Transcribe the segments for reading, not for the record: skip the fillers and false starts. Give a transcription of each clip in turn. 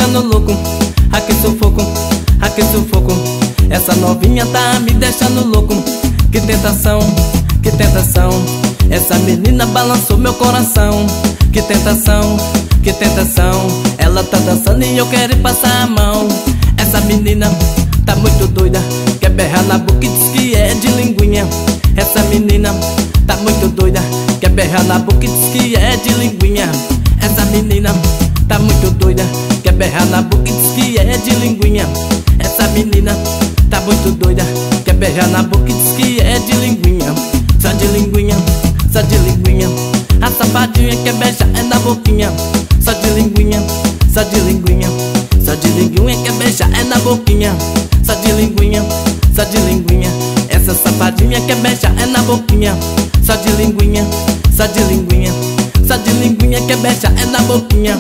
deixando louco. Aqui sufoco, aqui sufoco. Essa novinha tá me deixando louco. Que tentação, que tentação. Essa menina balançou meu coração. Que tentação, que tentação. Ela tá dançando e eu quero ir passar a mão. Essa menina tá muito doida, quer berrar na boca e diz que é de linguinha. Essa menina tá muito doida, quer berrar na boca e diz que é de linguinha. Essa menina tá muito doida, quer berrar na boca e diz que é de linguinha. Essa menina tá muito doida, quer berrar na boca e diz que é de linguinha. Só de linguinha, só de linguinha. A safadinha quer beijar é na boquinha. Só de linguinha, só de linguinha. Só de linguinha quer beijar é na boquinha. Só de linguinha, só de linguinha. Essa safadinha quer beijar é na boquinha. Só de linguinha, só de linguinha. Só de linguinha quer beijar é na boquinha.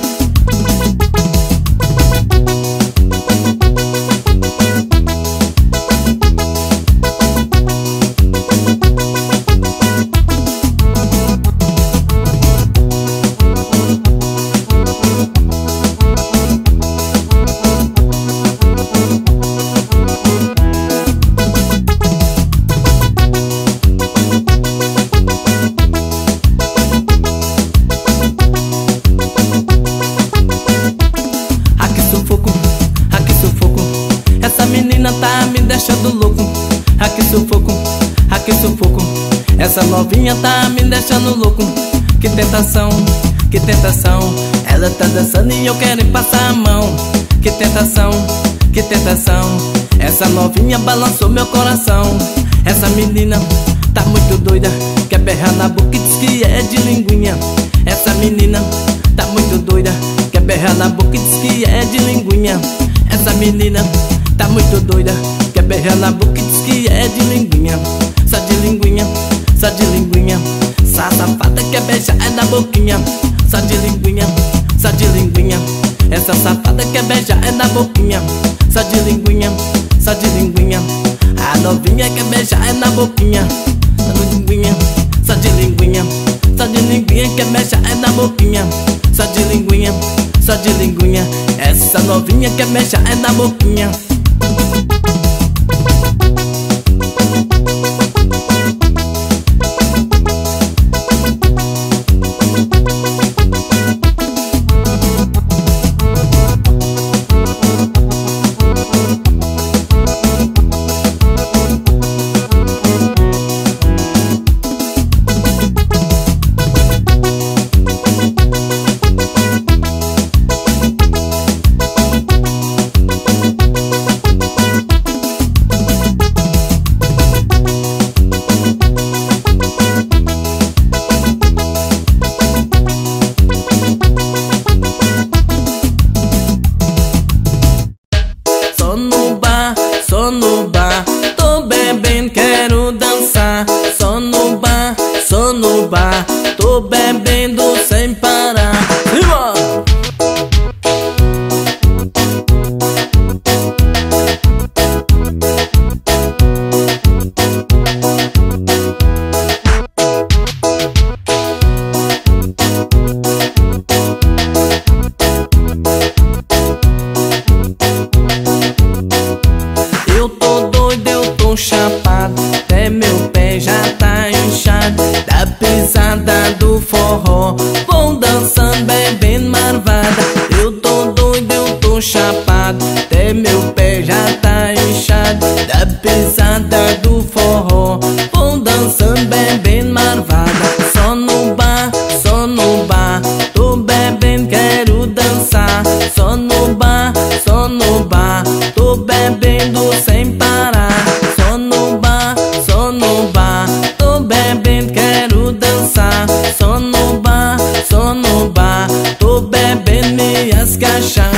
Tá me deixando louco. Aqui sufoco, aqui sufoco. Essa novinha tá me deixando louco. Que tentação, que tentação. Ela tá dançando e eu quero ir passar a mão. Que tentação, que tentação. Essa novinha balançou meu coração. Essa menina tá muito doida, quer berrar na boca e diz que é de linguinha. Essa menina tá muito doida, quer berrar na boca e diz que é de linguinha. Essa menina tá muito doida, quer berrar na boca e diz que é de linguinha. Só de linguinha, só de linguinha. Essa safada quer beijar é na boquinha. Só de linguinha, só de linguinha. Essa safada quer beijar é na boquinha. Só de linguinha, só de linguinha. A novinha quer beijar é na boquinha. Só de linguinha, só de linguinha. Só de linguinha quer beijar é na boquinha. Só de linguinha, só de linguinha. Essa novinha quer beijar é na boquinha. Só no bar, tô bebendo, quero dançar. Só no bar, tô bebendo sem parar. Eu tô doido, eu tô chapado, até meu pé já tá inchado da pisada do forró. Vou dançando, bebendo marvada. Eu tô doido, eu tô chapado, até meu pé já tá inchado da pisada do forró. Vou dançando, bebendo marvada. Só no bar, tô bebendo, quero dançar. Só no bar, tô bebendo sem parar. Só no bar, tô bebendo, quero dançar. Só no bar, tô bebendo minhas cachaças.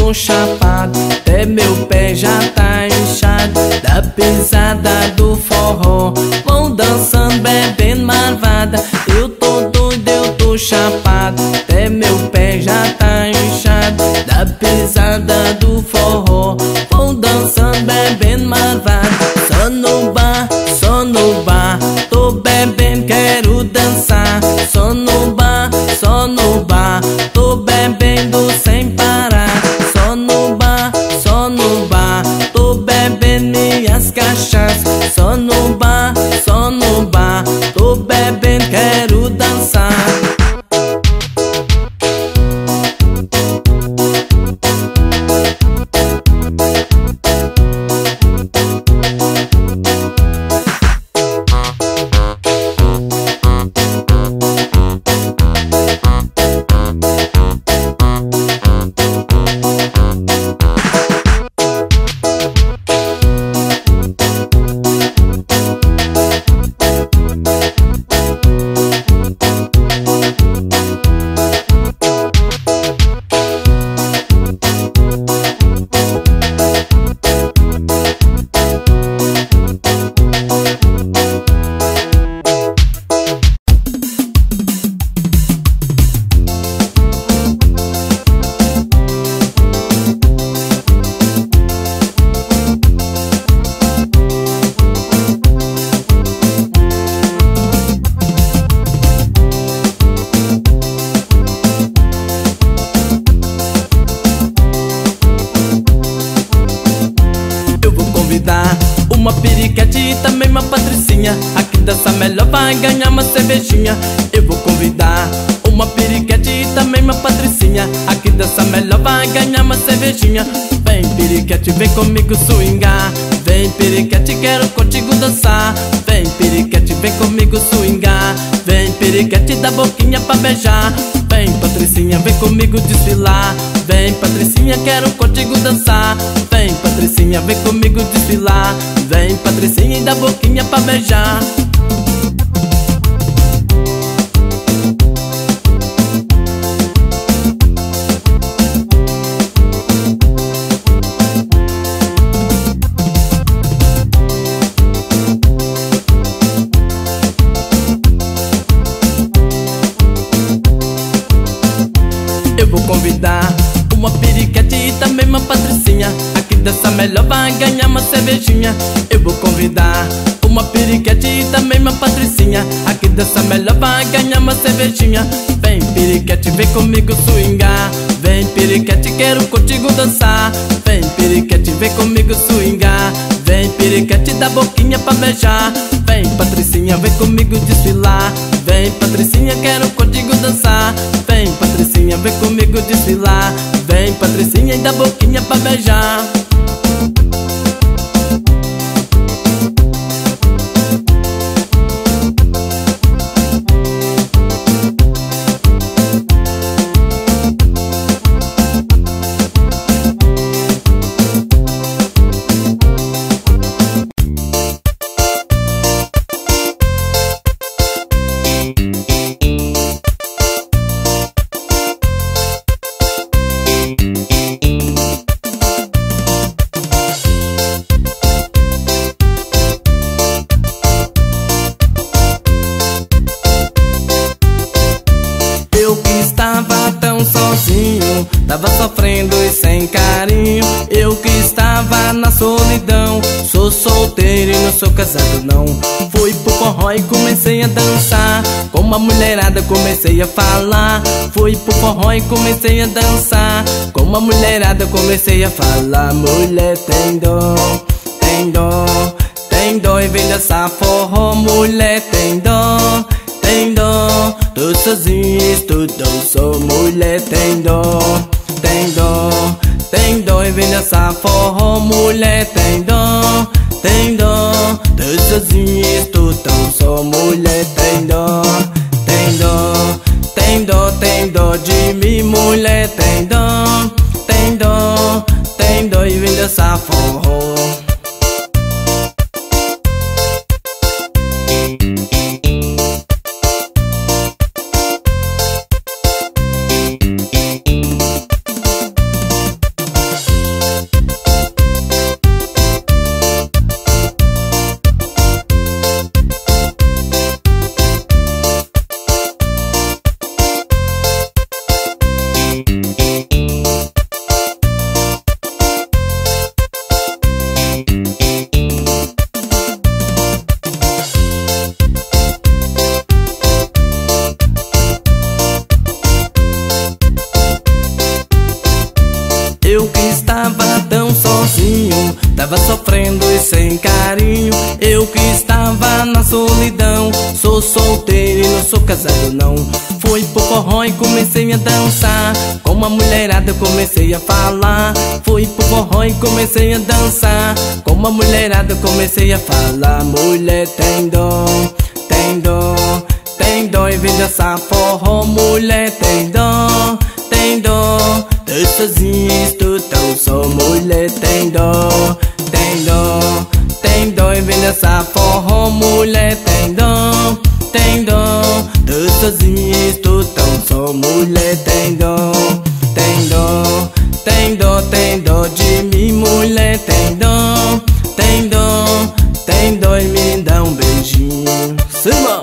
tô chapado, até meu pé já tá inchado da pisada do forró. Vão dançando, bebendo marvada. Eu tô doido, eu tô chapado, até meu pé já tá inchado da pisada do forró. Vão dançando, bebendo marvada. Só no bar, tô bebendo, quero dançar. Só no bar, tô bebendo sem parar. Só no bar, tô bebendo minhas cachaças. Só no bar, tô bebendo, quero dançar. Uma periquete e também uma patricinha. Aqui dança melhor vai ganhar uma cervejinha. Eu vou convidar uma periquete e também uma patricinha. Aqui dança melhor vai ganhar uma cervejinha. Vem periquete, vem comigo swingar. Vem periquete, quero contigo dançar. Vem periquete, vem comigo swingar. Vem periquete, dá boquinha pra beijar. Vem patricinha, vem comigo desfilar. Vem patricinha, quero contigo dançar. Vem patricinha, vem comigo desfilar. Vem patricinha e dá boquinha pra beijar. Eu vou convidar uma periquete e também uma patricinha. Aqui dança melhor vai ganhar uma cervejinha. Eu vou convidar uma periquete e também uma patricinha. Aqui dança melhor vai ganhar uma cervejinha. Vem periquete, vem comigo swingar. Vem periquete, quero contigo dançar. Vem periquete, vem comigo swingar. Vem periquete, dá boquinha pra beijar. Vem patricinha, vem comigo desfilar. Vem patricinha, quero contigo dançar. Vem patricinha, vem comigo desfilar. Vem patricinha e dá boquinha pra beijar. Tava sofrendo e sem carinho, eu que estava na solidão. Sou solteiro e não sou casado não. Fui pro forró e comecei a dançar. Com uma mulherada comecei a falar. Fui pro forró e comecei a dançar. Com uma mulherada comecei a falar. Mulher tem dó, tem dó, tem dó e vem dançar forró. Mulher tem dó, tem dó. Tô sozinho, estudou, sou mulher tem dó. Tem dó, tem dó e vem dançar forró. Mulher tem dó, tem dó. Tô sozinho, estou tão só. Mulher tem dó, tem dó, tem dó, tem dó de mim. Mulher tem dó, tem dó, tem dó e vem dançar forró. tava sofrendo e sem carinho. Eu que estava na solidão. Sou solteiro e não sou casado não. Fui pro forró e comecei a dançar. Com uma mulherada eu comecei a falar. Fui pro forró e comecei a dançar. Com uma mulherada eu comecei a falar. Mulher tem dom, tem dom, tem dom e vem dançar forró. Mulher tem dom, tem dom. Tô sozinho, estou tão só. Mulher tem dom, tem dom, tem dom e vem dançar forró. Mulher tem dom, tem dom. Tô sozinho, estou tão só. Mulher tem dom, tem dom, tem dom, tem dó de mim. Mulher tem dom, tem dom, tem dó e me dá um beijinho. Simão!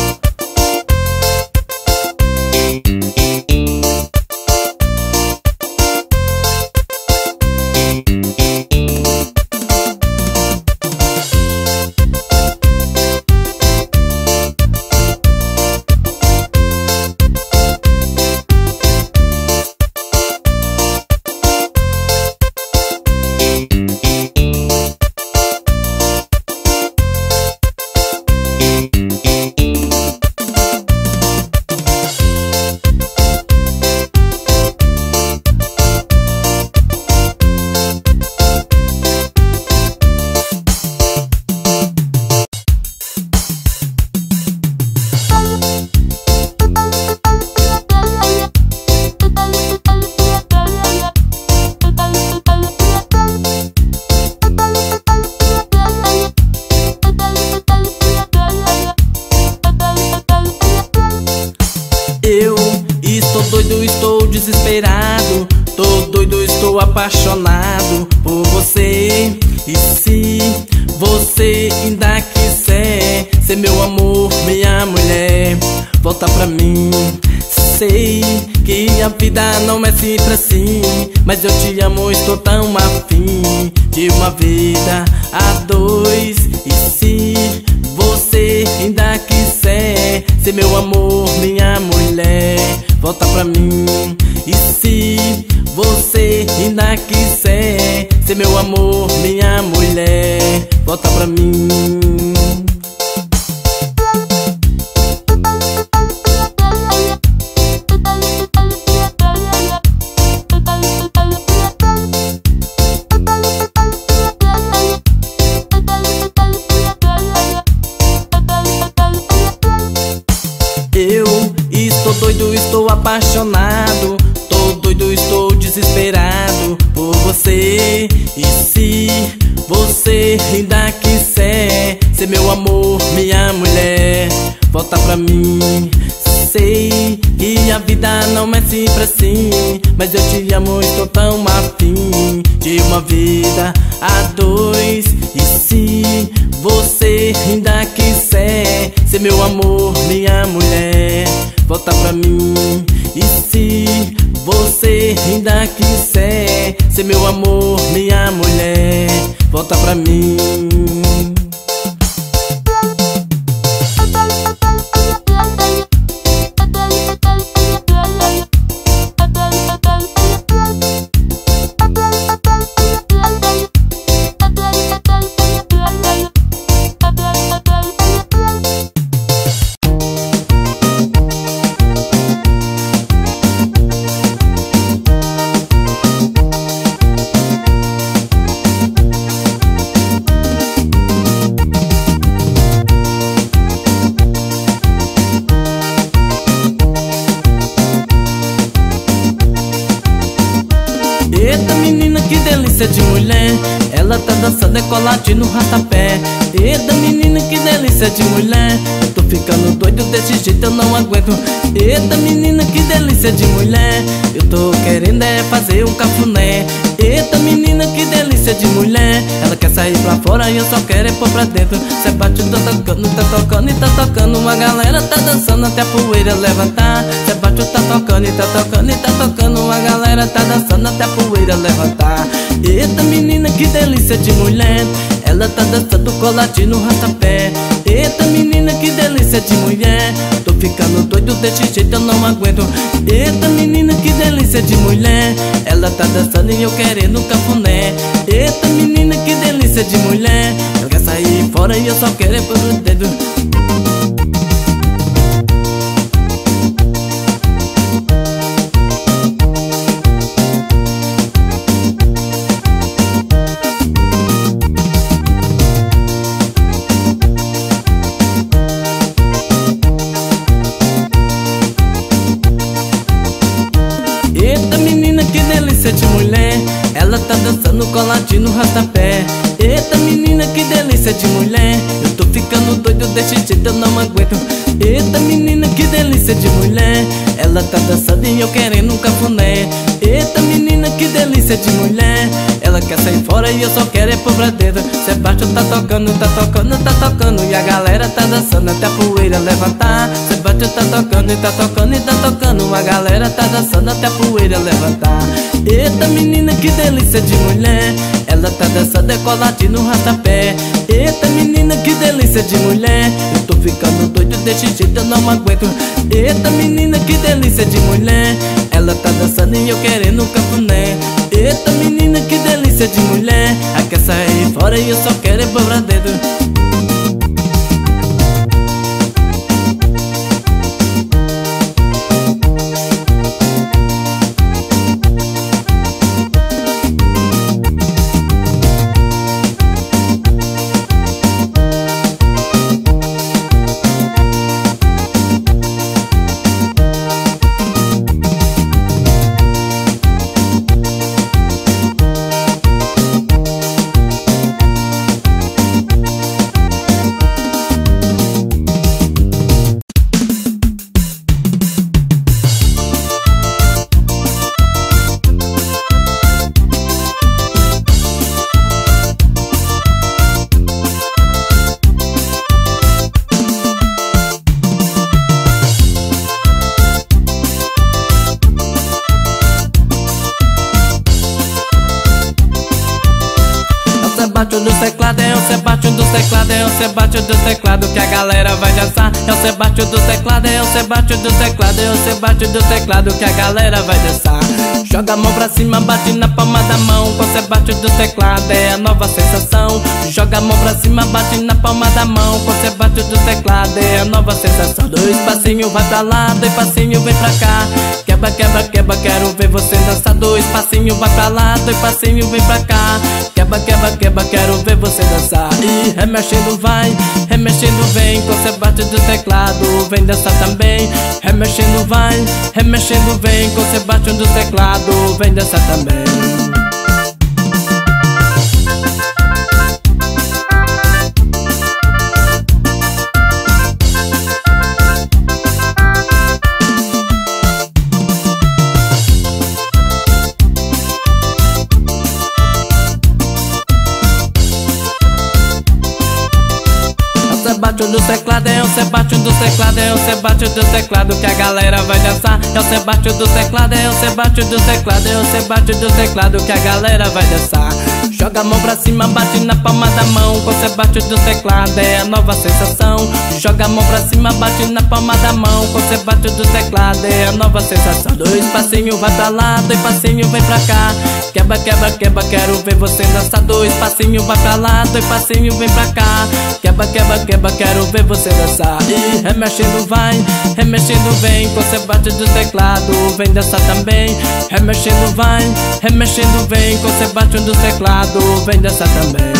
Eu estou doido, estou desesperado. Tô doido, estou apaixonado por você. E se você ainda quiser ser meu amor, minha mulher, volta pra mim. Sei que a vida não é simples assim, mas eu te amo, estou tão afim de uma vida a dois. E se você ainda quiser ser meu amor, minha mulher, volta pra mim. E se você ainda quiser ser meu amor, minha mulher, volta pra mim. Eu estou doido, estou apaixonado. Tô doido, estou desesperado por você. E se você ainda quiser ser meu amor, minha mulher, volta pra mim. Sei que a vida não é simples assim, mas eu te amo, estou tão afim de uma vida a dois. E se você ainda quiser ser meu amor, minha mulher, volta pra mim. E se você ainda quiser ser meu amor, minha mulher, volta pra mim. Eita menina, que delícia de mulher, ela tá dançando decoladinho no rastapé. Eita menina, que delícia de mulher, eu tô ficando doido desse jeito, eu não aguento. Eita menina, que delícia de mulher, eu tô querendo é fazer um cafuné. Eita menina, que delícia de mulher, ela quer sair pra fora e eu só quero é pôr pra dentro. Cê bate, tá tocando, tá tocando e tá tocando, a galera tá dançando até a poeira levantar. Cê bate, tá tocando e tá tocando e tá tocando, a galera tá dançando até a poeira levantar. Eita menina, que delícia de mulher, ela tá dançando coladinho no rastapé. Eita menina, que delícia de mulher. Tô ficando doido desse jeito, eu não aguento. Eita menina, que delícia de mulher. Ela tá dançando e eu querendo cafuné. Eita menina, que delícia de mulher. Eu quero sair fora e eu só quero é pôr o dedo. Eita menina, que delícia de mulher. Ela tá dançando coladinho no rastapé. Eita menina, que delícia de mulher. Eu tô ficando doido desse jeito, eu não aguento. Eita menina, que delícia de mulher. Ela tá dançando e eu querendo um cafuné. Eita menina, que delícia de mulher. Ela quer sair fora e eu só quero é pôr pra dentro. Sebastião tá tocando, tá tocando, tá tocando. E a galera tá dançando até a poeira levantar. Sebastião tá tocando e tá tocando e tá tocando. A galera tá dançando até a poeira levantar. Eita menina, que delícia de mulher. Ela tá dançando coladinho no rastapé. Eita menina, que delícia de mulher. Eu tô ficando doido desse jeito, eu não aguento. Eita menina, que delícia de mulher. Ela tá dançando e eu querendo um cafuné. Eita menina, que delícia de mulher. A quer sair fora e eu só quero é pôr pra dentro. Sebastião do teclado, é o Sebastião do teclado, é o Sebastião do teclado que a galera vai dançar. É o Sebastião do teclado, é o Sebastião do teclado, é o Sebastião do teclado que a galera vai dançar. Joga a mão pra cima, bate na palma da mão. Com o Sebastião do teclado é a nova sensação. Joga a mão pra cima, bate na palma da mão. Com o Sebastião do teclado é a nova sensação. Dois passinhos vai pra lá, dois passinhos vem pra cá. Quebra, quebra, quebra, quero ver você dançar. Dois passinhos vai pra lá, dois passinhos vem pra cá. Quebra, quebra, quebra, quero ver você dançar. E remexendo vai, remexendo vem. Com o Sebastião do teclado vem dançar também. Remexendo vai, remexendo vem. Com o Sebastião do teclado vem dançar também. Sebastião do teclado, é o Sebastião do teclado, é o Sebastião do teclado que a galera vai dançar. É o Sebastião do teclado, é o Sebastião do teclado, é o Sebastião do teclado que a galera vai dançar. Joga a mão pra cima, bate na palma da mão. Com o Sebastião do teclado é a nova sensação. Joga a mão pra cima, bate na palma da mão. Com o Sebastião do teclado é a nova sensação. Dois passinhos vai pra lá, dois passinhos vem pra cá. Quebra, quebra, quebra, quero ver você dançar. Dois passinhos vai pra lá, dois passinhos vem pra cá. Quebra, quebra, quebra, quero ver você dançar. E remexendo vai, remexendo vem. Com o Sebastião do teclado vem dançar também. Remexendo vai, remexendo vem. Com o Sebastião do teclado vem dançar também.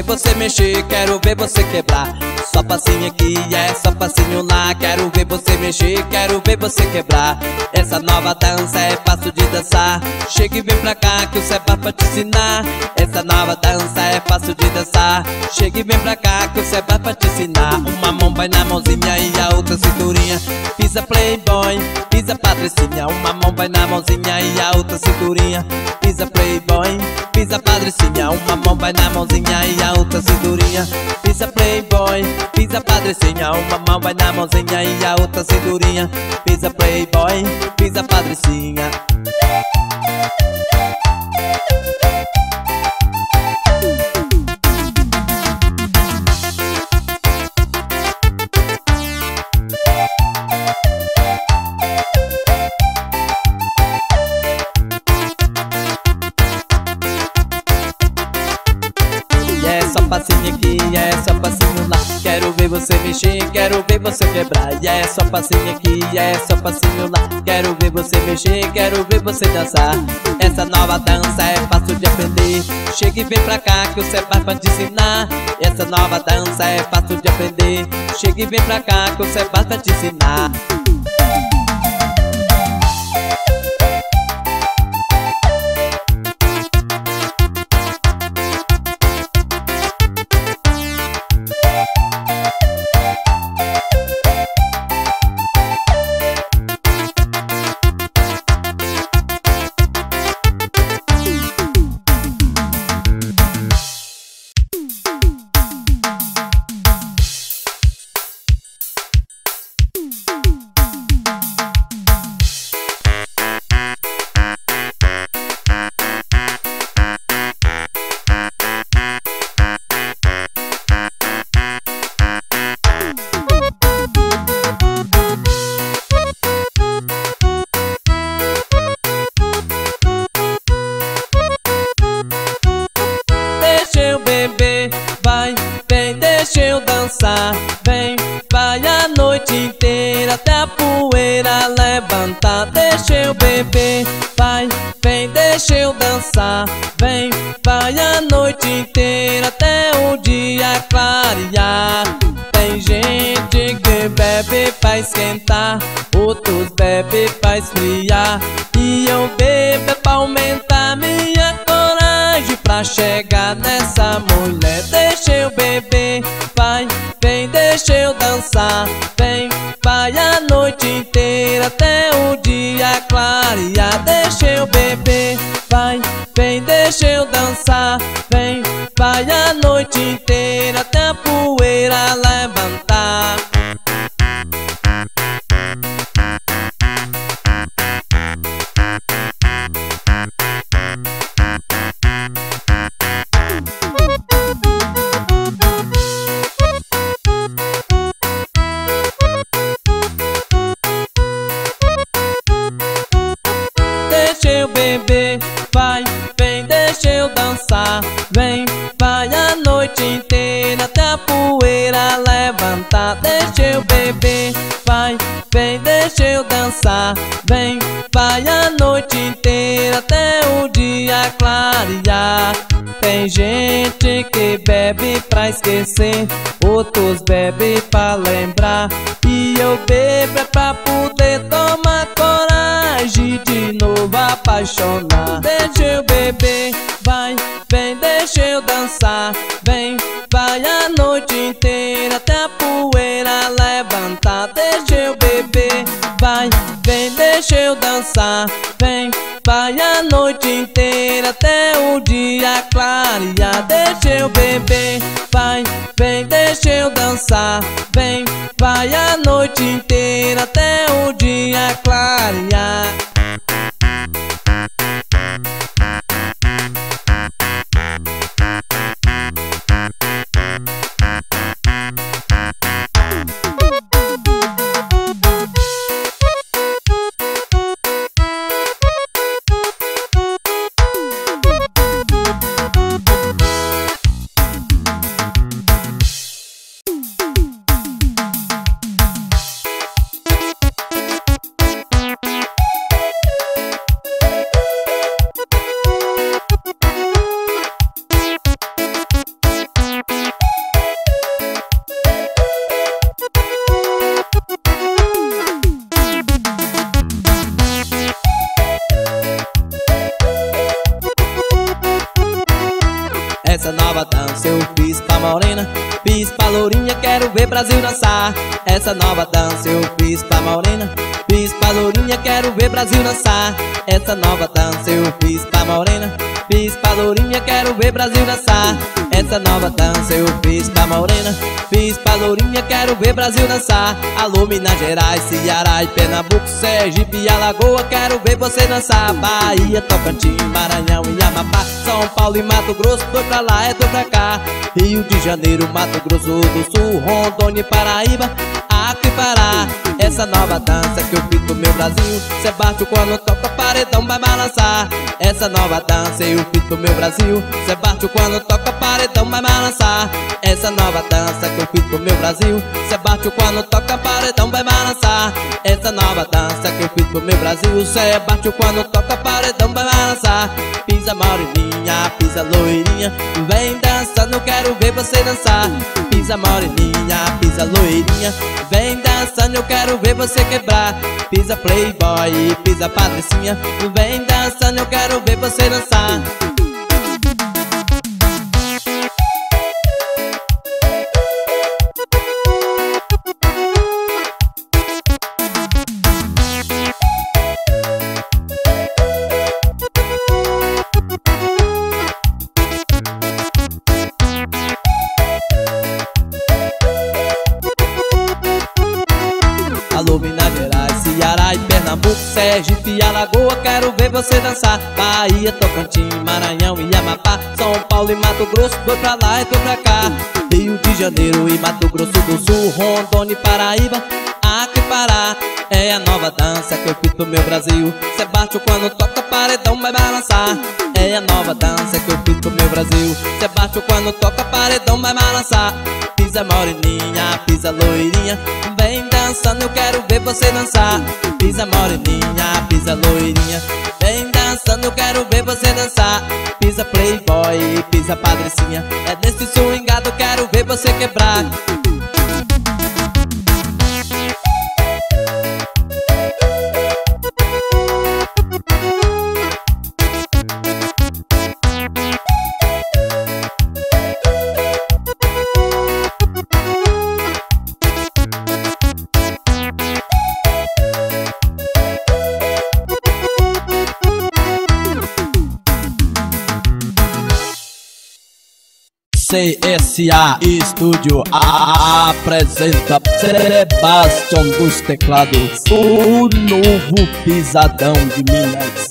ver você mexer, quero ver você quebrar. Só passinho aqui, só passinho lá. Quero ver você mexer, quero ver você quebrar. Essa nova dança é fácil de dançar. Chega e vem pra cá que o Seba pra te ensinar. Essa nova dança é fácil de dançar. Chega e vem pra cá que o Seba pra te ensinar. Uma mão vai na mãozinha e a outra cinturinha. Pisa Playboy, pisa Patricinha. Uma mão vai na mãozinha e a outra cinturinha. Pisa Playboy, pisa Patricinha. Uma mão vai na mãozinha e a outra cinturinha. Pisa Playboy, pisa Patricinha. Uma mão vai na mãozinha e a outra cinturinha. Pisa Playboy, pisa Patricinha. Só passinho aqui, só passinho lá. Quero ver você mexer, quero ver você quebrar. Só passinho aqui, só passinho lá. Quero ver você mexer, quero ver você dançar. Essa nova dança é fácil de aprender. Chega e vem pra cá que o Seba vai te ensinar. Essa nova dança é fácil de aprender. Chega e vem pra cá que o Seba vai te ensinar. Vai, vem, deixa eu dançar. Vem, vai a noite inteira até a poeira levantar. Deixa eu beber. Vai, vem, deixa eu dançar. Vem, vai a noite inteira até o dia clarear. Tem gente que bebe pra esquentar, outros bebe pra esfriar. E eu bebo pra aumentar minha coragem pra chegar nessa mulher. Deixa eu beber, vai, vem, deixa eu dançar. Vem, vai a noite inteira até o dia clarear. Deixa eu beber, vai, vem, deixa eu dançar. Vem, vai a noite inteira até a poeira levantar. Deixa eu beber, vai, vem, deixa eu dançar. Vem, vai a noite inteira até a poeira levantar. Deixa eu beber, vai, vem, deixa eu dançar. Vem, vai a noite inteira até o dia clarear. Tem gente que bebe pra esquecer, outros bebe pra lembrar. E eu bebo é pra poder tomar coragem de novo apaixonar. Deixa eu beber, vai, vem, deixa eu dançar. Vem, vai a noite inteira até a poeira levantar. Deixa eu beber, vai, vem, deixa eu dançar. Vem, vai a noite inteira até o dia clarear. Deixa eu beber, vai, vem, deixa eu dançar. Vem, vai a noite inteira até o dia clarear. Brasil dançar. Essa nova dança eu fiz pra morena, fiz pra lourinha, quero ver Brasil dançar. Essa nova dança eu fiz pra morena, fiz pra lourinha, quero ver Brasil dançar. Essa nova dança eu fiz pra morena, fiz pra lourinha, quero ver Brasil dançar. Alô Minas Gerais, Ceará e Pernambuco, Sergipe e Alagoa, quero ver você dançar. Bahia, Tocantins, Maranhão e Amapá, São Paulo e Mato Grosso, tô pra lá, tô pra cá. Rio de Janeiro, Mato Grosso do Sul, Rondônia e Paraíba, Acre e Pará. Essa nova dança que eu fiz pro meu Brasil, cê bate quando toca paredão vai balançar. Essa nova dança eu fiz pro meu Brasil, cê bate quando toca paredão vai balançar. Essa nova dança que eu fiz pro meu Brasil, cê bate quando toca paredão vai balançar. Essa nova dança que eu fiz pro meu Brasil, cê bate quando toca paredão vai balançar. Pisa moreninha, pisa loirinha, vem dançando, quero ver você dançar. Pisa moreninha, pisa loirinha, vem dançando, eu quero ver você quebrar. Pisa playboy, pisa patricinha, vem dançando, eu quero ver você dançar. Alô Minas Gerais, Ceará e Pernambuco, Sergipe e Alagoa, quero ver você dançar. Bahia, Tocantins, Maranhão e Amapá, São Paulo e Mato Grosso, tô pra lá e tô pra cá. Rio de Janeiro e Mato Grosso do Sul, Rondônia e Paraíba, Acre e Pará. É a nova dança que eu fiz pro meu Brasil, cê bate quando toca paredão vai balançar. É a nova dança que eu fiz pro meu Brasil, cê bate quando toca paredão vai balançar. Pisa moreninha, pisa loirinha, vem dançando, eu quero ver você dançar. Pisa moreninha, pisa loirinha, vem dançando, eu quero ver você dançar. Pisa playboy, pisa patricinha, é desse swingado, eu quero ver você quebrar. CSA Estúdio apresenta Sebastião dos teclados, o novo pisadão de Minas.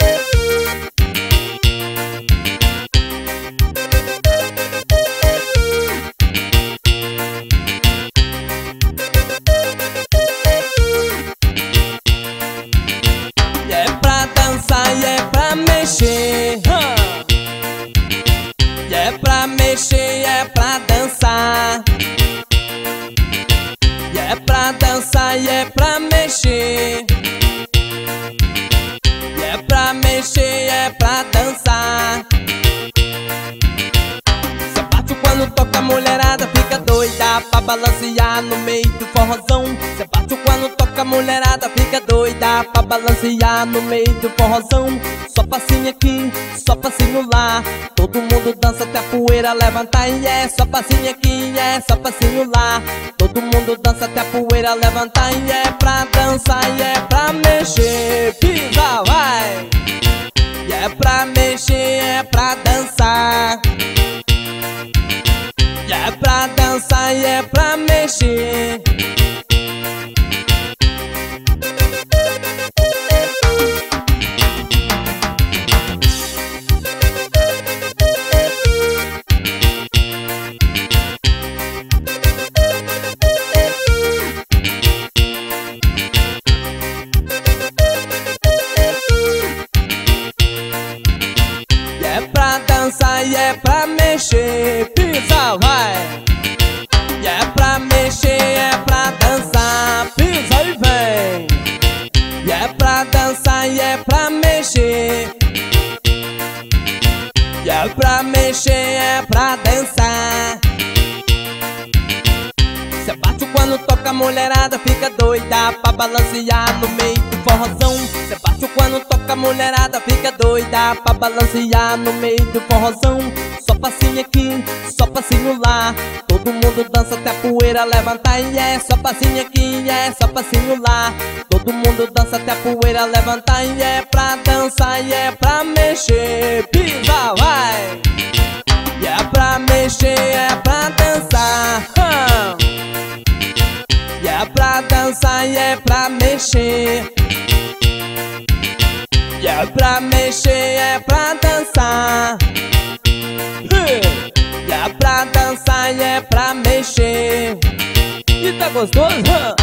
E é pra dançar e é pra mexer, e é pra mexer, é pra dançar. E é pra dançar, e é pra mexer. E é pra mexer, é pra dançar. Cê bate quando toca, a mulherada fica doida pra balancear no meio do forrozão. Cê bate quando toca, a mulherada fica doida pra balancear no meio do forrozão. Só passinho aqui, só passinho lá, todo mundo dança até a poeira levantar. E é só passinho aqui, é só passinho lá, todo mundo dança até a poeira levantar. E é pra dançar, e é pra mexer, pisa, vai. E é pra mexer, é pra dançar. E é pra dançar, e é pra mexer. E é pra mexer, pisa, vai. E é pra mexer, é pra dançar, pisa e vem. E é pra dançar, e é pra mexer. E é pra mexer, é pra dançar. Cê bate quando toca, a mulherada fica doida pra balancear no meio do forrozão. Cê bate quando toca, a mulherada fica doida pra balancear no meio do forrozão. Só passinho aqui, só passinho lá. Todo mundo dança até a poeira levantar. E é só passinho aqui, e é só passinho lá. Todo mundo dança até a poeira levantar. E é pra dançar, e é pra mexer. Pisa, vai! E é pra mexer, é pra dançar. E é pra dançar, e é pra mexer. E é pra mexer, é pra dançar. E é pra dançar, e é pra mexer. E tá gostoso?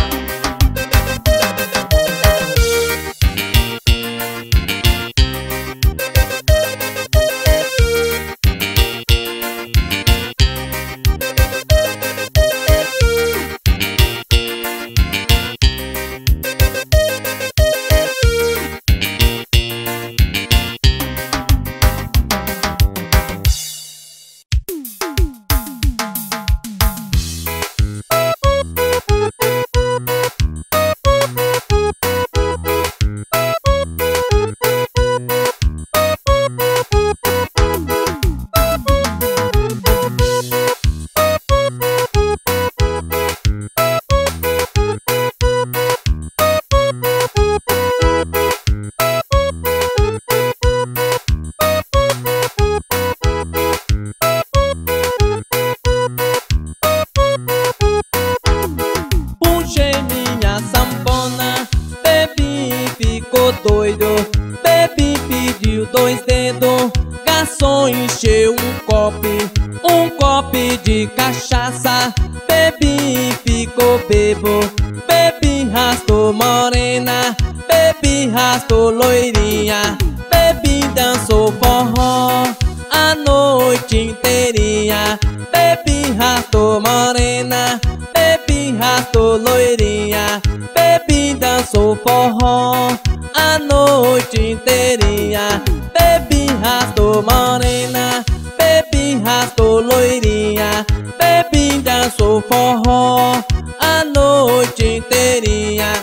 Doido, Baby pediu 2 dedos, garçom encheu um copo de cachaça. Baby ficou bebo, Baby rastou morena, Baby rastou loirinha, Baby dançou forró a noite inteirinha. Baby rastou morena, Baby rastou loirinha, Baby dançou forró a noite inteirinha. Baby rastou morena, Baby rastou loirinha, Baby dançou forró a noite inteirinha.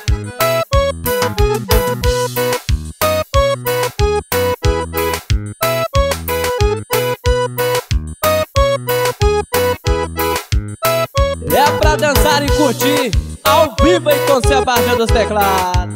É pra dançar e curtir ao vivo e com Sebastião dos teclados.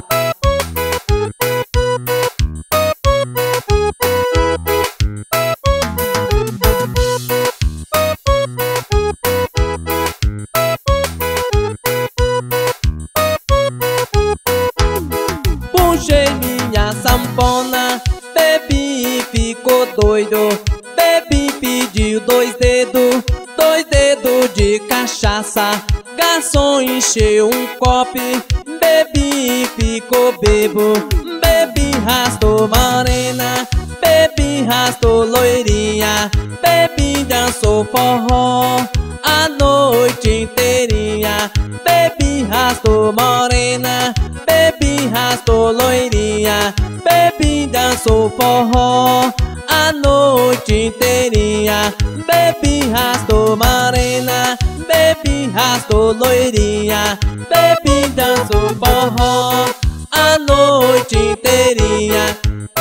Puxei minha sanfona, Baby ficou doido, Baby pediu 2 dedos, 2 dedos de cachaça. Garçom encheu um copo, Baby ficou bebo, Baby rastou morena, Baby rastou loirinha, Baby dançou forró a noite inteirinha. Baby rastou morena, Baby rastou loirinha, Baby dançou forró a noite inteirinha. Baby rastou morena, Baby rastou loirinha, Baby dançou forró a noite inteirinha.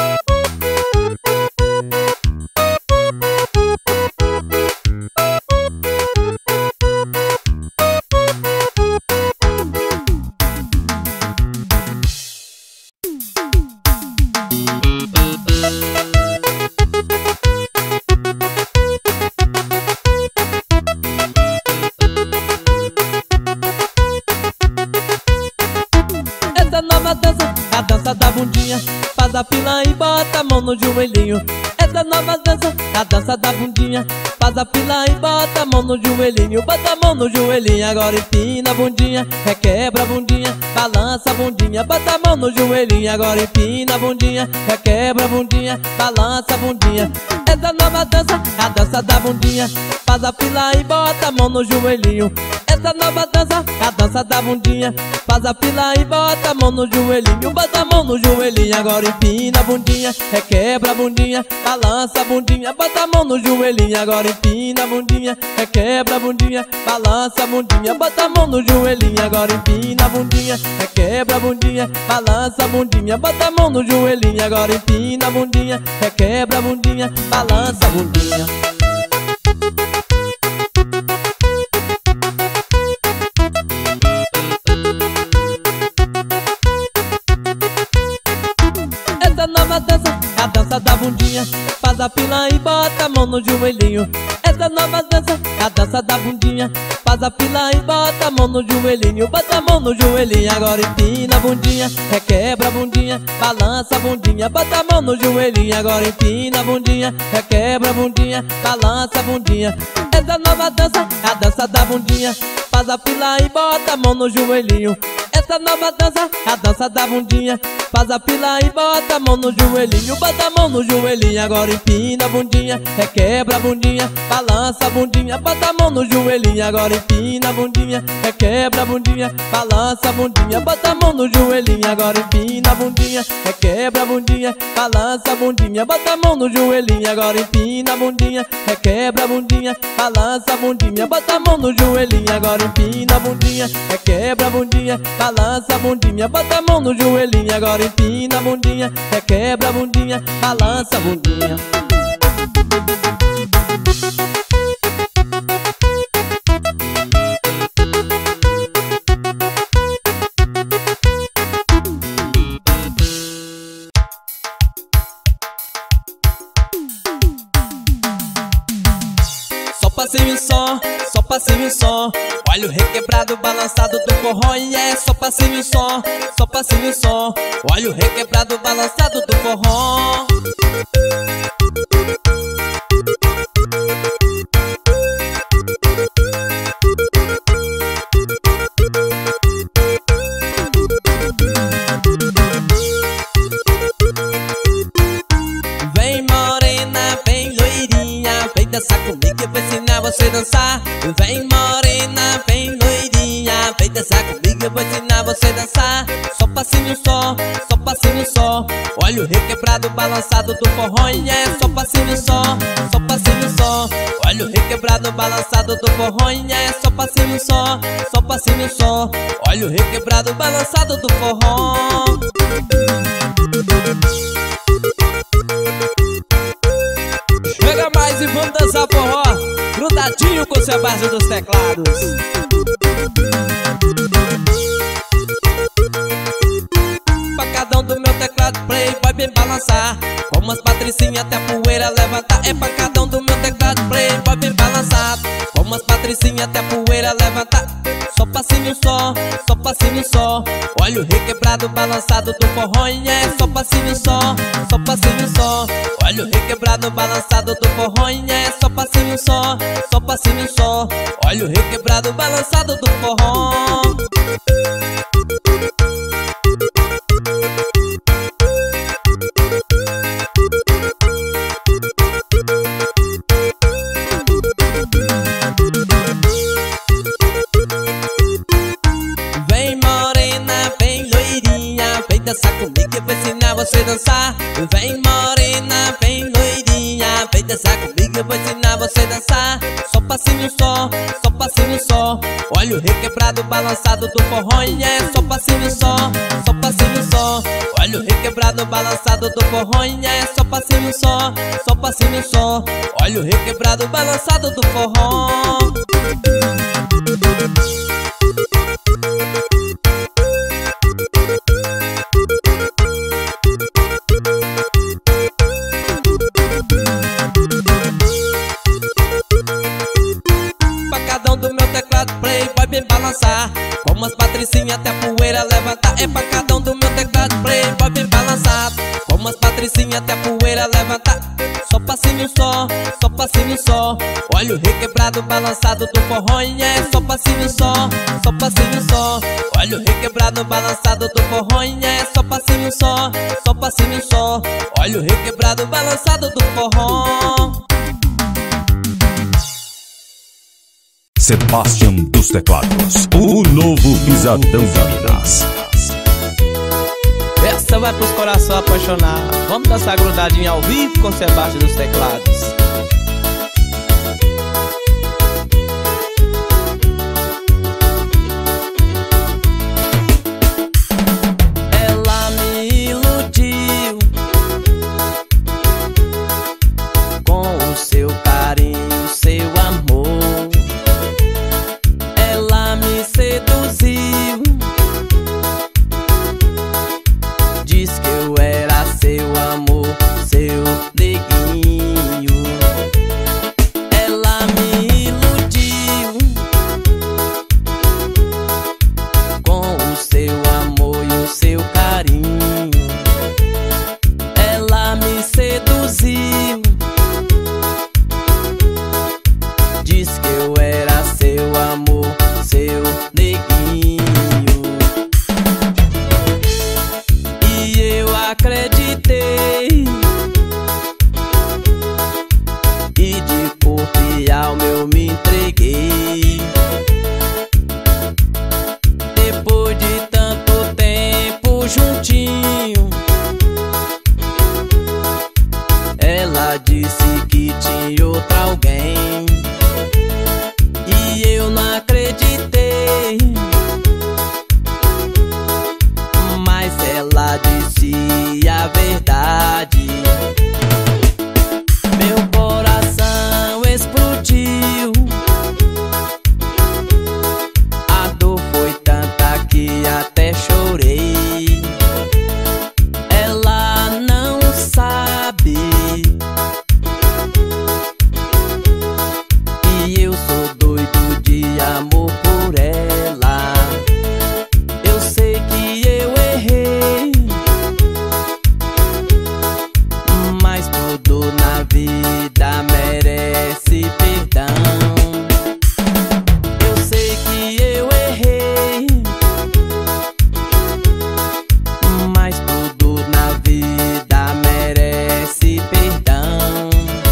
A dança da bundinha, faz a fila e bota a mão no joelhinho. Essa nova dança, a dança da bundinha, faz a fila e bota a mão no joelhinho. Bota a mão no joelhinho, agora empina a bundinha, requebra a bundinha, balança a bundinha. Bota a mão no joelhinho, agora empina a bundinha, requebra a bundinha, balança a bundinha. Essa nova dança, a dança da bundinha, faz a fila e bota a mão no joelhinho. Essa nova dança, a dança da bundinha, faz a fila e bota a mão no joelhinho. Bota a mão no joelhinho, agora empina a bundinha, requebra a bundinha, balança a bundinha. Bota a mão no joelhinho, agora empina a bundinha, requebra a bundinha, balança a bundinha. Bota a mão no joelhinho, agora empina a bundinha, requebra a bundinha, balança a bundinha. Bota a mão no joelhinho, agora empina a bundinha, requebra a bundinha, balança a bundinha. Essa nova dança é a dança da bundinha. Faz a fila e bota a mão no joelhinho. Essa nova dança é a dança da bundinha. Faz a fila e bota a mão no joelhinho. Bota a mão no joelhinho, agora empina a bundinha. Requebra a bundinha, balança a bundinha. Bota a mão no joelhinho, agora empina a bundinha. Requebra a bundinha, balança a bundinha. Essa nova dança é a dança da bundinha. Faz a fila e bota a mão no joelhinho. Essa nova dança é a dança da bundinha. Faz a fila e bota a mão no joelhinho. Bota a mão no joelhinho, agora empina a bundinha. Requebra a bundinha, balança a bundinha. Bota a mão no joelhinho, agora empina a bundinha. Requebra a bundinha, balança a bundinha. Bota a mão no joelhinho, agora empina a bundinha. Requebra a bundinha, balança a bundinha. Bota a mão no joelhinho, agora empina a bundinha. Requebra a bundinha, balança a bundinha. Bota a mão no joelhinho, agora empina a bundinha. Requebra a bundinha, balança a bundinha. Bota a mão no joelhinho, agora empina a bundinha. Requebra a bundinha, balança a bundinha. Passinho só passinho só. Olha o requebrado balançado do forró. E é só passinho só passinho só. Olha o requebrado balançado do forró. Vem morena, vem loirinha, vem dançar comigo, eu vou ensinar você a dançar. Vem morena, vem loirinha, vem dançar comigo, eu vou ensinar você a dançar. Só passinho só. Olha o requebrado balançado do forró. E é só passinho só passinho só. Olha o requebrado balançado do forró. E é só passinho só. Olha o requebrado balançado do forró. Chega mais e vamos dançar forró, grudadinho com o Sebastião dos teclados. Pancadão do meu teclado, playboy vem balançar. Como as patricinhas até a poeira levantar. É pancadão do meu teclado, playboy vem balançar. Como as patricinhas até a poeira levantar. Só passinho só. Olha o requebrado balançado do forró. E é só passinho só. Olha o requebrado balançado do forró. E é só passinho só. Olha o requebrado balançado do forró. Vem morena, vem loirinha, vem dançar comigo, eu vou ensinar você a dançar. Vem morena, vem loirinha, vem dançar comigo, eu vou ensinar você a dançar. Só passinho só. Olha o requebrado balançado do forró. E é só passinho só. Olha o requebrado balançado do forró. E é só passinho só. Olha o requebrado balançado do forró. Pancadão do meu teclado, playboy vem balançar. Como as patricinhas até a poeira levantar. É pancadão do meu teclado, playboy vem balançar. Como as patricinhas até a poeira levantar. Só passinho só. Olha o requebrado balançado do forró. E é só passinho só. Olha o requebrado balançado do forró. E é só passinho só. Olha o requebrado balançado do forró. Sebastião dos teclados, o novo pisadão de Minas. Essa vai pros corações apaixonados. Vamos dançar grudadinho ao vivo com Sebastião dos teclados. Ela me iludiu com o seu carinho, seu amor. Ela me seduziu, diz que eu era seu acreditei, e de corpo e alma eu me entreguei. Depois de tanto tempo juntinho, ela disse que tinha outra alguém, e eu não acreditei. Mas ela disse a verdade. Meu coração explodiu, a dor foi tanta que até chorei. Ela não sabe, e eu sou doido de amor por ela. Eu sei que eu errei, mas tudo na vida merece perdão. Eu sei que eu errei, mas tudo na vida merece perdão.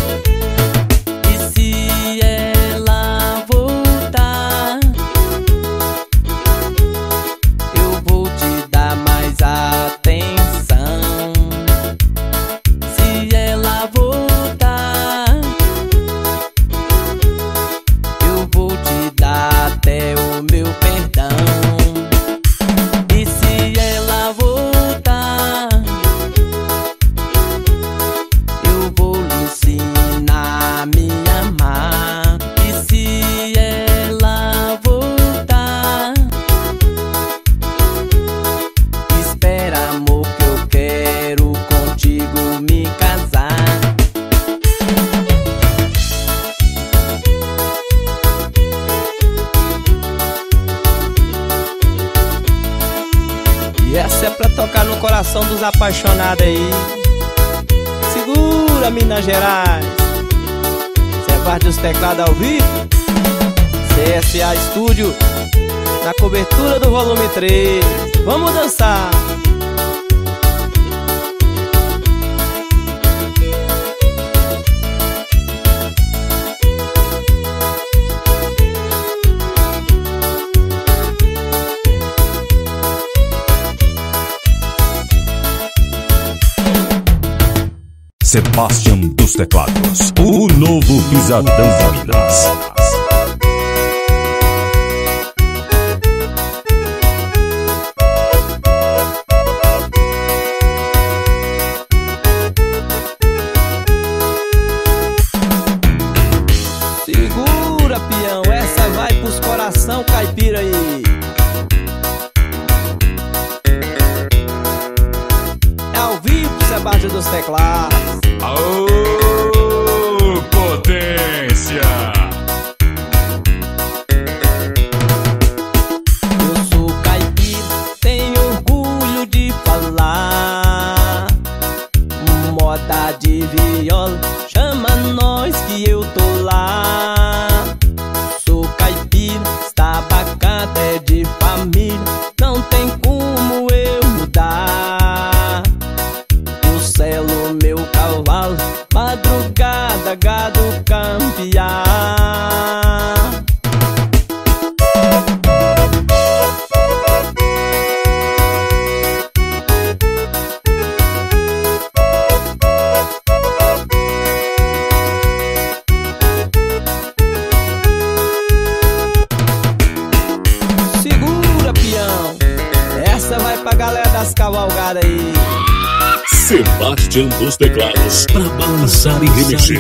E se ela voltar, eu vou te dar mais atenção. Se ela voltar, eu vou te dar até o meu perdão. E se ela voltar, eu vou lhe ensinar a me amar. E se ela voltar, espera, amor, que eu quero contigo me casar. E essa é pra tocar no coração dos apaixonados aí. Segura, Minas Gerais. Sebastião dos teclados ao vivo, CSA Estúdio, na cobertura do volume 3. Vamos dançar. Sebastião dos teclados, o novo pisadão da Minas. Segura, peão, essa vai pros coração caipira aí. É ao vivo, Sebastião dos teclados. Aô, potência! Eu sou caipira, tenho orgulho de falar. Moda de viola, chama nós que eu tô lá. Sou caipira, está bacana, é de família, não tem como eu mudar. Eu selo meu cavalo, madrugada, gado campear. Segura, peão, essa vai pra galera das cavalgadas aí. Sebastião dos teclados, pra balançar e remexer.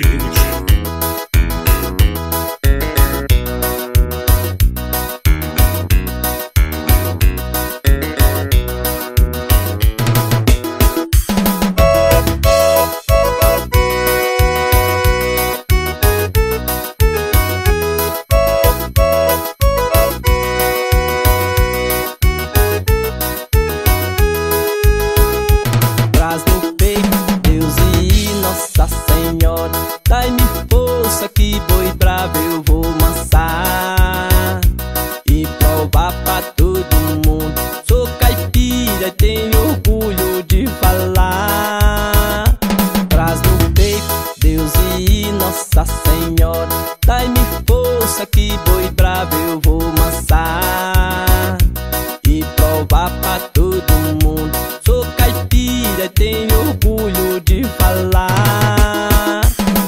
Traz no peito, Deus e Nossa Senhora, dai-me força que boi bravo eu vou mansar e provar pra todo mundo. Sou caipira e tenho orgulho de falar. Traz no peito Deus e Nossa Senhora, dai-me força que boi bravo eu vou amassar e provar pra todo mundo. Sou caipira e tenho orgulho de falar.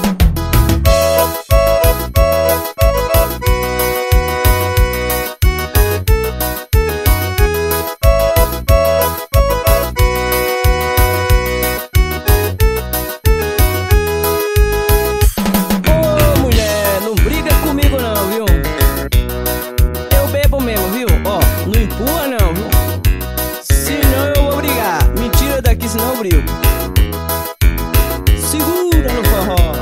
Ô mulher, não briga comigo não, viu? Eu bebo mesmo, viu? Ó, não empurra não, viu? Senão eu vou brigar. Me tira daqui, senão eu brigo. Segura no forró.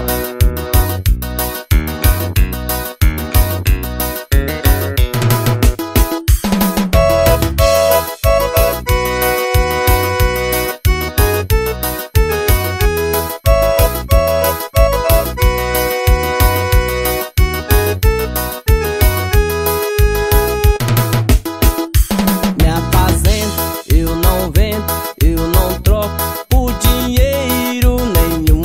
Minha fazenda eu não vendo, eu não troco por dinheiro nenhum.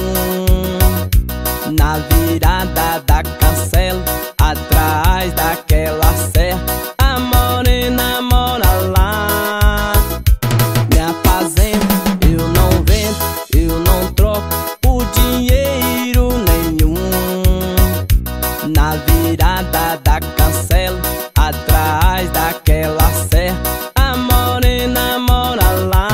Na virada da cancela, atrás daquela serra, a morena mora lá. Minha fazenda eu não vendo, eu não troco por dinheiro nenhum. Na virada da cancela, atrás daquela serra, a morena mora lá.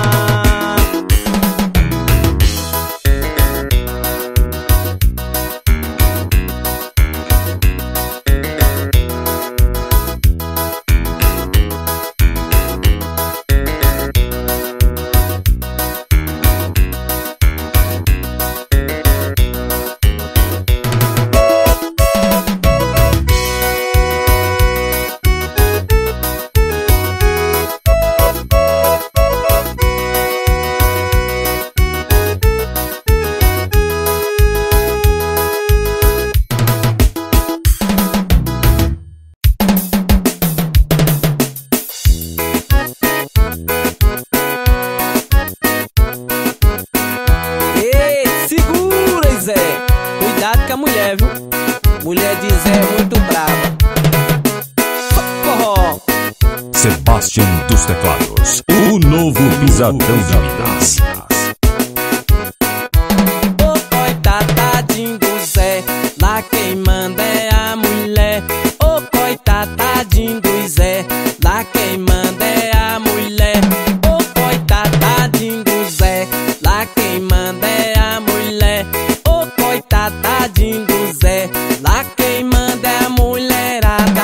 Ei, segura, Zé. Cuidado com a mulher, viu? Mulher de Zé é muito brava. Forró. Sebastião dos Teclados, o novo pisadão de Minas. Ô, coitadinho do Zé, lá quem manda é a mulher. Ô, coitadinho do Zé, lá quem manda é a mulher. Ô, coitadinho do Zé, lá quem manda é a mulher. Ô, coitadinho do Zé, lá quem manda é a mulherada.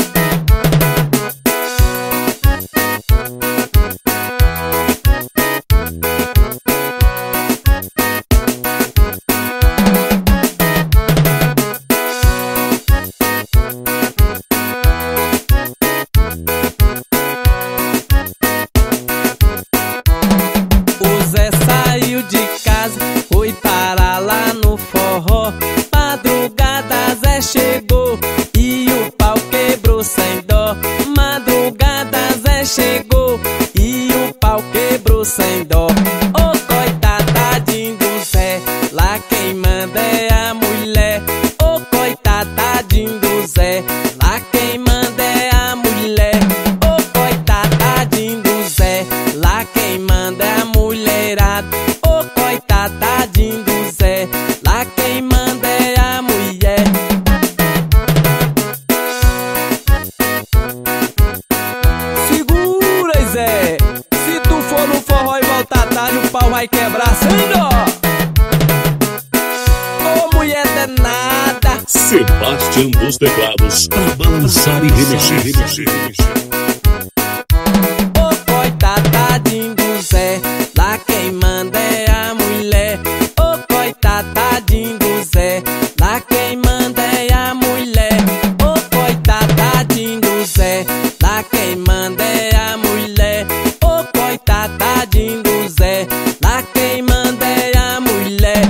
O Zé saiu de casa, foi parar lá no forró. Madrugada Zé chegou e o pau quebrou sem dó. Madrugada Zé chegou e o pau quebrou sem dó. Ô, coitadinho do Zé, lá quem manda é a mulher. Ô, coitadinho do Zé, lá quem manda é a mulher. Ô, coitadinho do Zé, lá quem manda é a mulherada. Ô, coitadinho do Zé, lá quem manda é a mulher. Segura, Zé. Se tu for no forró e voltar tarde, o pau vai quebrar sem dó. Ô, mulher danada. Sebastião dos Teclados, pra balançar e remexer. Ô, coitadinho do Zé, lá quem manda é a mulher. Ô, coitadinho do Zé, lá quem manda é a mulher. Ô, coitadinho do Zé, lá quem manda é a mulher. Ô, coitadinho do Zé, lá quem manda é a mulher.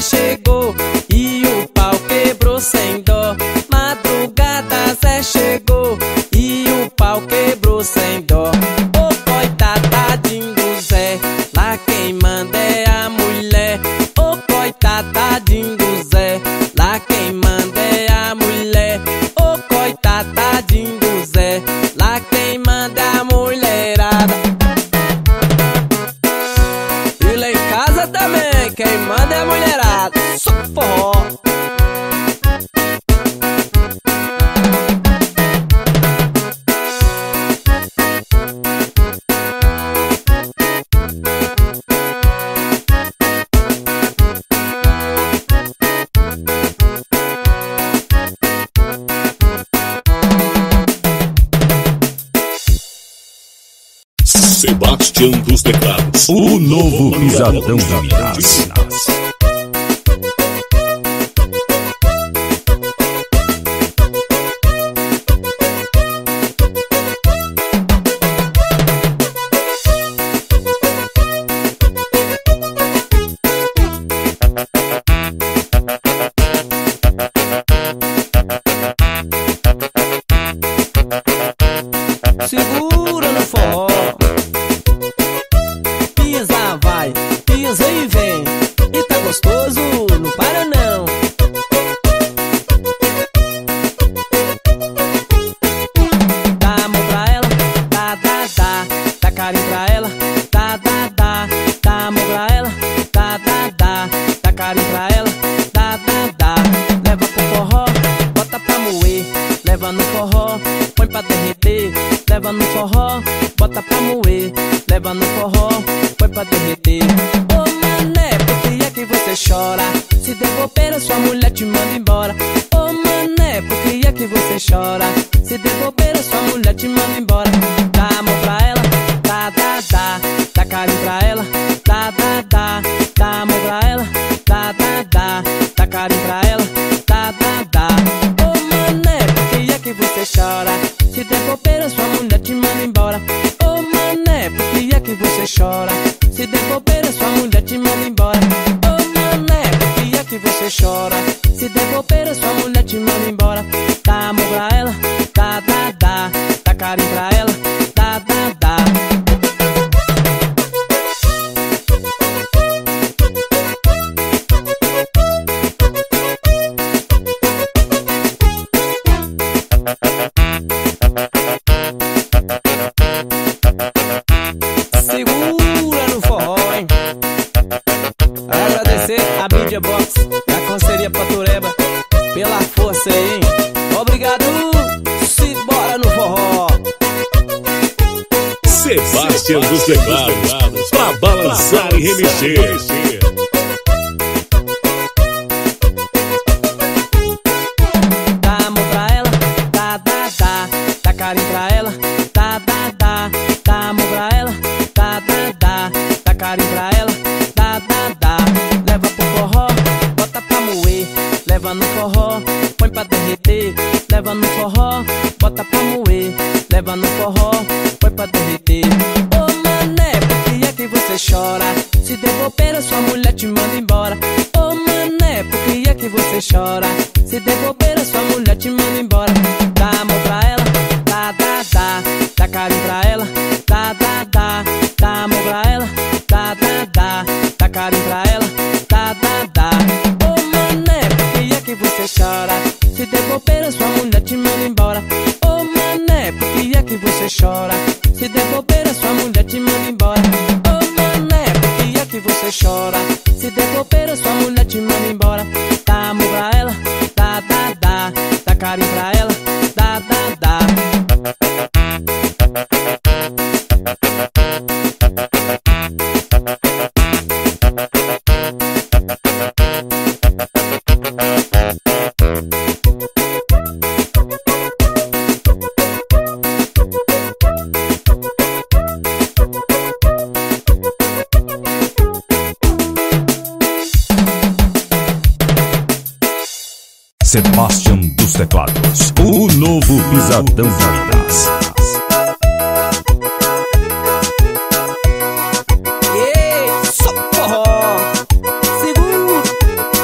Zé chegou e o pau quebrou sem dó. Madrugada Zé chegou e o pau quebrou sem dó. Ô coitadinho do Zé, lá quem manda é a mulher. Ô coitadinho do Zé, lá quem manda é a mulher. Ô coitadinho do Zé, lá quem manda é a mulherada. E lá em casa também, quem manda é a mulherada. Só forró. Sebastião dos Teclados, o novo pisadão de Minas. Segura no forró. Pisa, vai, pisa e vem. E tá gostoso, não para não. Dá a mão pra ela, dá, dá, dá. Dá carinho pra ela, dá, dá, dá. Dá a mão pra ela, dá, dá, dá. Dá carinho pra ela, dá, dá, dá. Leva pro forró, bota pra moer. Leva no forró, põe pra derreter. Leva no forró, bota pra moer. Leva no forró, põe pra derreter. Ô mané, por que é que você chora? Se devolver a sua mulher te manda embora. Ô mané, por que é que você chora? Se devolver a sua mulher te manda embora. Dá a mão pra ela, dá, dá, dá. Dá carinho pra ela, dá, dá, dá. Dá a mão pra ela, dá, dá, dá. Dá carinho pra ela, dá, dá, dá. Ô mané, por que é que você chora? Se devolver a sua mulher te manda embora. Ô mané, por que é que você chora? Se devolver a sua mulher te manda embora. Ô mané, por que é que você chora? Se devolver a sua mulher te manda embora. Dá amor pra ela, dá, dá, dá. Dá carinho pra ela, dá, dá, dá. Segura no forró, hein? Agradecer a Mídia Box e a Conselheria Patureba pela força aí, hein? Obrigado, simbora no forró. Sebastião dos Teclados, pra balançar e remexer. Dá amor pra ela, dá, dá, dá. Dá carinho pra ela, dá, dá, dá. Dá amor pra ela, dá, dá, dá. Dá carinho pra ela, dá, dá, dá. Leva pro forró, bota pra moer. Leva no forró, põe pra derreter. Leva no forró, bota pra moer. Leva no forró, põe pra derreter. Ô mané, por que é que você chora? Se devolver a sua mulher te manda embora. Ô mané, por que é que você chora? Se devolver a sua mulher te manda embora. Dá amor pra ela, dá, dá, dá. Dá carinho pra ela, dá, dá, dá. Dá amor pra ela, dá, dá, dá. Dá carinho pra ela, dá, dá, dá. Ô mané, por que é que você chora? Se devolver a sua mulher te manda embora. Ô mané, por que é que você chora? Se devolver a sua mulher te manda embora. Ô mané, por que é que você chora? Se devolver a sua mulher te manda embora. Dá amor pra ela, dá, dá, dá. Dá carinho pra ela, dá, dá, dá. Sebastião dos Teclados, o novo pisadão de Minas. Ei, só forró. Segura.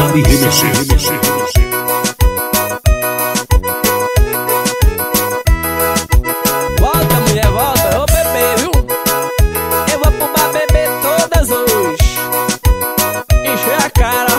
balançar e remexer. Volta, mulher, volta, eu vou beber, viu? Eu vou pro bar beber todas hoje. Encher a cara.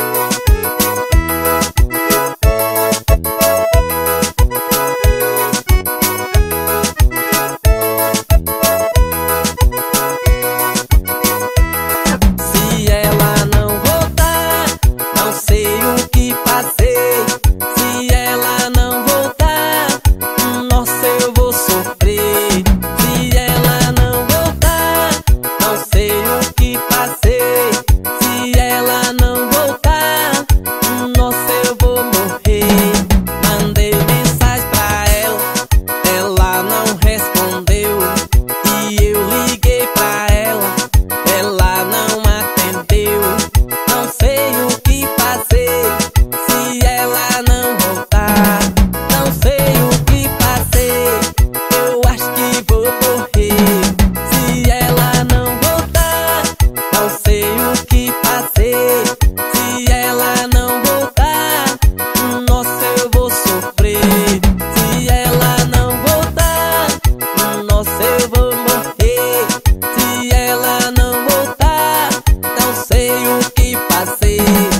Se ela não voltar, não sei o que passei. Se ela não voltar, nossa, eu vou sofrer. Se ela não voltar, não sei o que passei. Se ela não voltar, nossa, eu vou morrer. Mandei mensagem pra ela, ela não respondeu. E eu liguei pra ela, ela não atendeu. Não sei o que passei. Se ela não voltar, não sei o que passei. Eu acho que vou morrer. Se ela não voltar, não sei o que passei. Se ela não voltar, nossa, eu vou sofrer. Se ela não voltar, nossa, eu vou morrer. Se ela não voltar, não sei o que passei.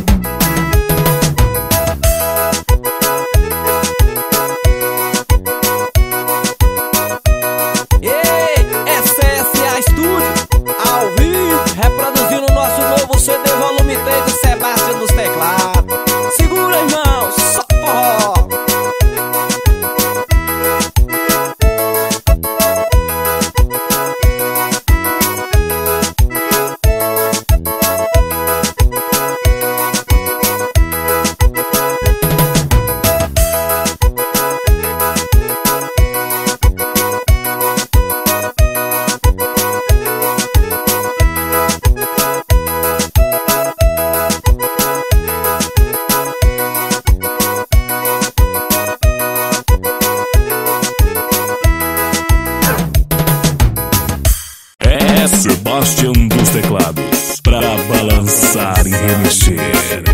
Ei, SSA Studio, ao vivo, reproduzindo o nosso novo CD volume 3 do Sebastião dos Teclados. Segura, irmão, só forró. É Sebastião dos Teclados, pra balançar e remexer.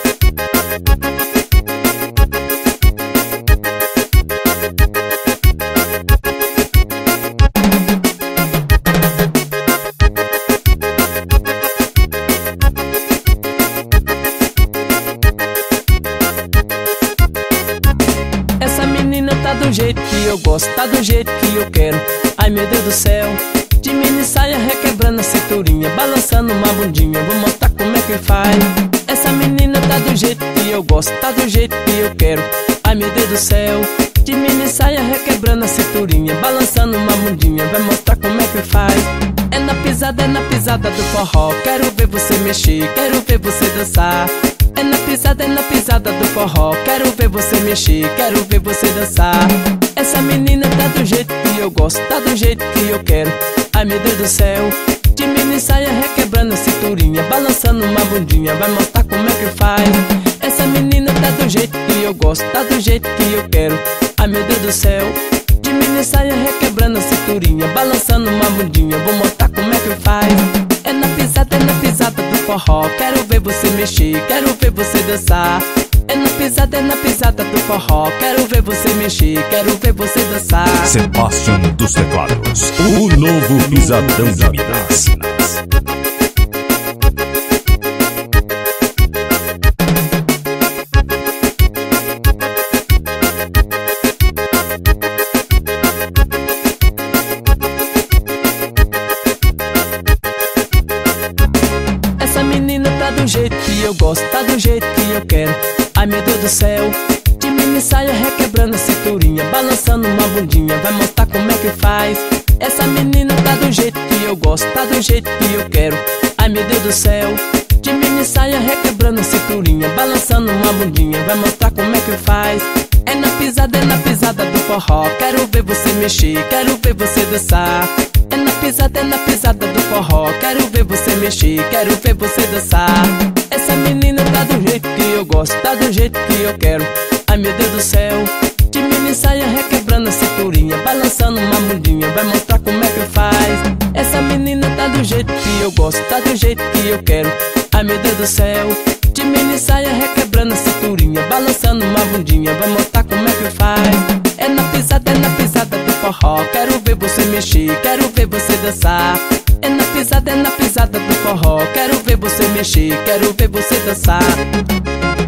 Essa menina tá do jeito que eu gosto, tá do jeito que eu quero. Ai, meu Deus do céu. De mini saia requebrando a cinturinha, balançando uma bundinha, vou mostrar como é que faz. Essa menina tá do jeito que eu gosto, tá do jeito que eu quero. Ai, meu Deus do céu. De mini saia requebrando a cinturinha, balançando uma bundinha, vai mostrar como é que faz. É na pisada do forró, quero ver você mexer, quero ver você dançar. É na pisada do forró, quero ver você mexer, quero ver você dançar. Essa menina tá do jeito que eu gosto, tá do jeito que eu quero. Ai, meu Deus do céu. De mini saia requebrando a cinturinha, balançando uma bundinha, vai mostrar como é que faz. Essa menina tá do jeito que eu gosto, tá do jeito que eu quero. Ai, meu Deus do céu. De mini saia requebrando a cinturinha, balançando uma bundinha, vou mostrar como é que faz. É na pisada do forró, quero ver você mexer, quero ver você dançar. É na pisada do forró, quero ver você mexer, quero ver você dançar. Sebastião dos Teclados, o novo pisadão de Minas. Essa menina tá do jeito que eu gosto, tá do jeito que eu quero. Ai, meu Deus do céu. De mini saia requebrando a cinturinha, balançando uma bundinha, vai mostrar como é que faz. Essa menina tá do jeito que eu gosto, tá do jeito que eu quero. Ai, meu Deus do céu. De mini saia requebrando a cinturinha, balançando uma bundinha, vai mostrar como é que faz. É na pisada do forró, quero ver você mexer, quero ver você dançar. É na pisada do forró, quero ver você mexer, quero ver você dançar. Essa menina tá do jeito que eu gosto, tá do jeito que eu quero. Ai, meu Deus do céu. De mini saia requebrando a cinturinha, balançando uma bundinha, vai mostrar como é que faz. Essa menina tá do jeito que eu gosto, tá do jeito que eu quero. Ai, meu Deus do céu. De de mini saia, requebrando a cinturinha, balançando uma bundinha, vai mostrar como é que faz. É na pisada do forró, quero ver você mexer, quero ver você dançar. É na pisada do forró, quero ver você mexer, quero ver você dançar.